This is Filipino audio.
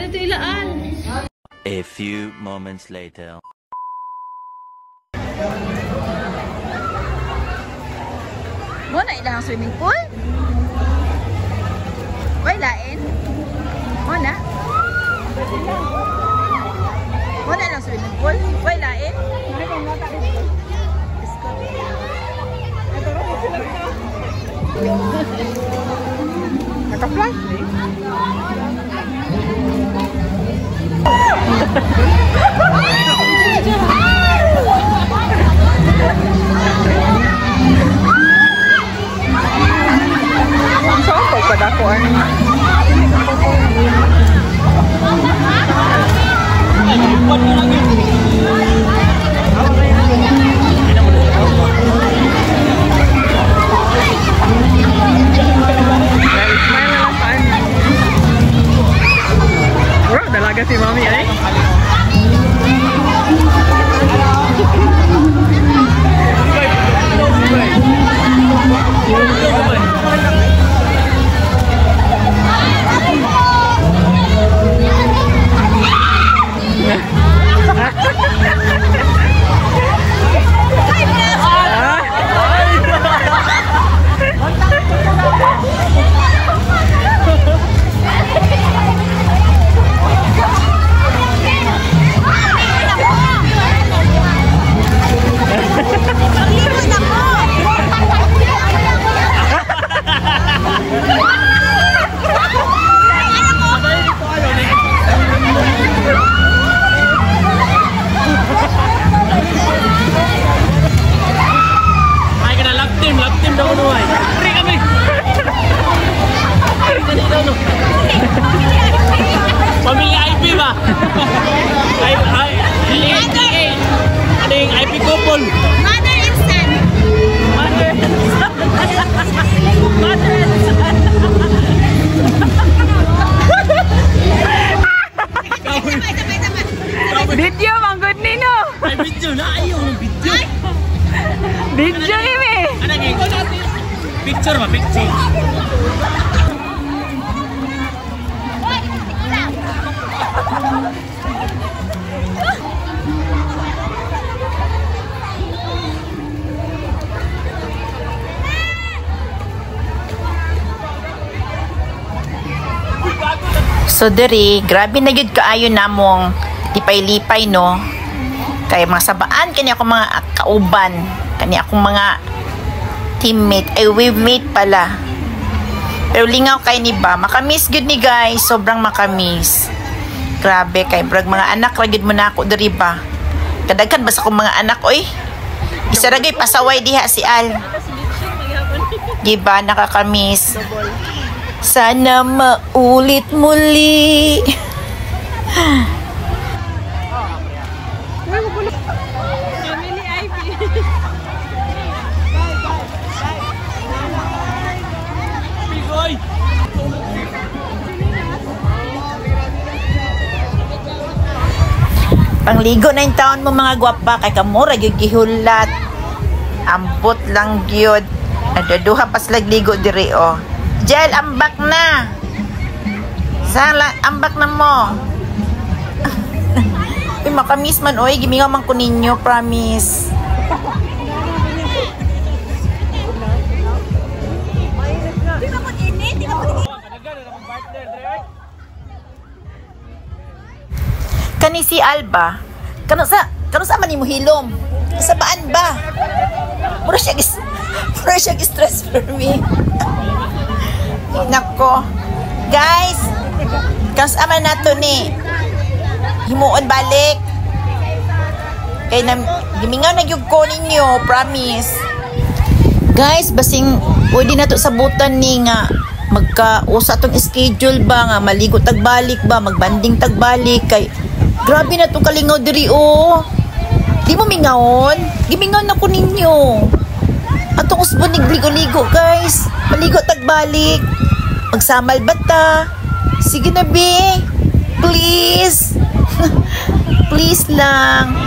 ito ilaan. A few moments later. Mo na ilang swimming pool? Way lain? Mo na? Mo na ilang swimming pool? Way lain? Naka-fly? Sokol pada ko ani. Bro, dalaga si Mami ay. Pamilya IP ba? Ano yung IP couple? Mother and son. Mother and son. Mother and son. Video mang good nino. Ay video na ayaw ng video. Video ini. Ano yung picture ba? Picture. So diri, grabe na gyud kaayo namong lipay-lipay no. Kay mga sabaan kani ako mga kauban, kani akong mga teammate, ay wavemate pala. Pero lingaw kay ni ba, makamiss gyud ni guys, sobrang makamiss. Grabe kay brag mga anak ra gyud mo na ako diri ba. Kadaghan basta ko mga anak oy. Isa ra gyud pasaway diha si Al. Diba nakakamiss. Sana maulit muli. Family IP. Bigoy! Pangligo na yung taon mo mga gwapa kay kamura gyud gihulat. Ambot lang gyud. Nagduduha pas lagligo diri oh. Jel, ambak na. Sala, ambak na mo. Uy, makamiss man oy, gimingaw man ko ninyo, promise. Kani si Alba, kano sa man nimo hilom? Sa baan ba? Mura siya stress for me. Nako. Guys, kasama na to ni. Himuon balik. Kay gimingaw na gyud ko ninyo, promise. Guys, basing pwede na to sabutan ni nga magka-usa tong schedule ba nga maligo tagbalik ba, magbanding tagbalik kay grabe na to kalingaw diri oh. Di mo mingawon? Gimingaw na ko ninyo. Atong usbon ligo-ligo guys. Maligo tagbalik. Magsamal bata. Sige na be. Please. Please lang.